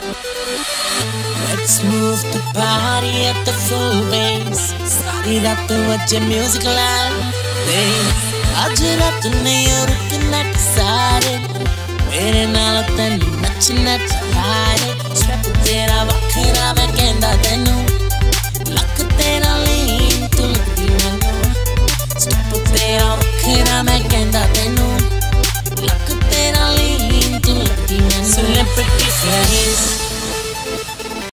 Let's move the party at the full bass. Started up to watch your music loud. आज रात नहीं रुकना सारे मेरे नाल तेन नचना चाहे स्टेप तेरा वखरा मैं कहंदा तेनू लक तेरा लीन तू लगदी मैनू स्टेप तेरा वखरा मैं कहंदा तेनू लक तेरा लीन तू लगदी मैनू So let pretty face